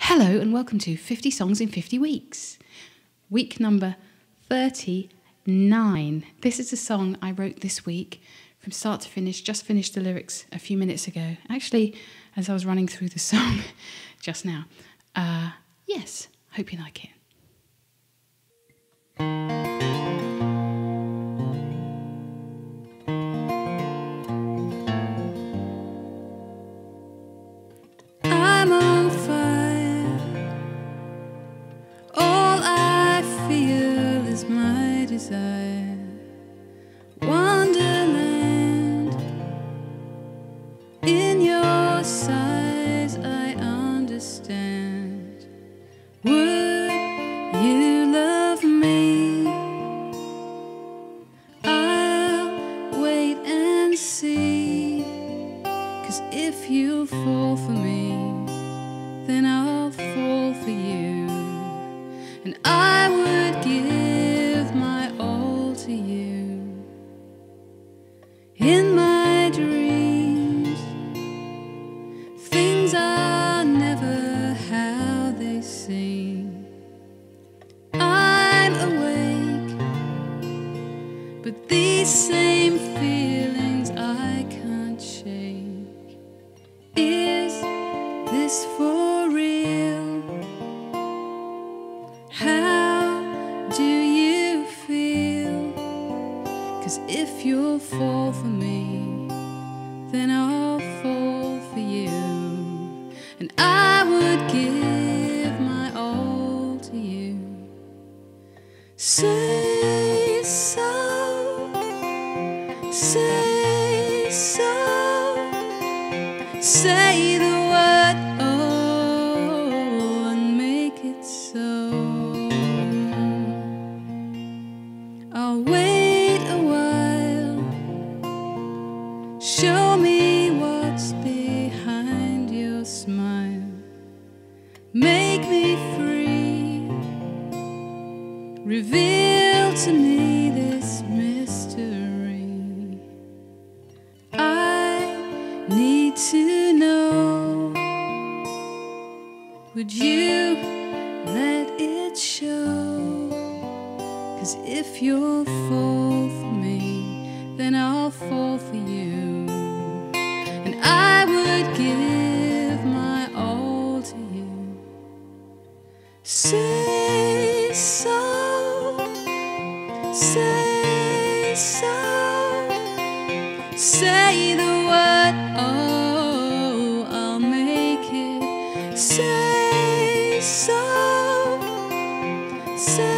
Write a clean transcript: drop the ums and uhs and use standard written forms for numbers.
Hello and welcome to 50 Songs in 50 Weeks. Week number 39. This is a song I wrote this week from start to finish. Just finished the lyrics a few minutes ago. Actually, as I was running through the song just now. Yes, hope you like it. I'm on fire. All I feel is my desire. Wonderland. In your size I understand. Would you love me? I'll wait and see. 'Cause if you fall for me, then I'll fall for you. And I would give my all to you. In my dreams, things are never how they seem. I'm awake, but these same feelings I can't shake. Is this for real? How do you feel? 'Cause if you'll fall for me, then I'll fall for you. And I would give my all to you. Say so, say so. Say the word, oh, and make it so. I'll wait a while. Show me what's behind your smile. Make me free. Reveal to me this mystery. I need to know. Would you let it show? 'Cause if you'll fall for me, then I'll fall for you. And I would give my all to you. Say so, say so. Say the word, oh, I'll make it. Say so, say